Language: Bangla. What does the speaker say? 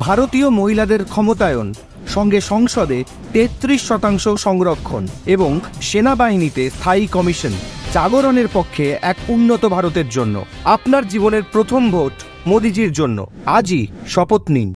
ভারতীয় মহিলাদের ক্ষমতায়ন, সঙ্গে সংসদে 33% সংরক্ষণ এবং সেনাবাহিনীতে স্থায়ী কমিশন জাগরণের পক্ষে এক উন্নত ভারতের জন্য। আপনার জীবনের প্রথম ভোট মোদিজির জন্য। আজই শপথ নিন।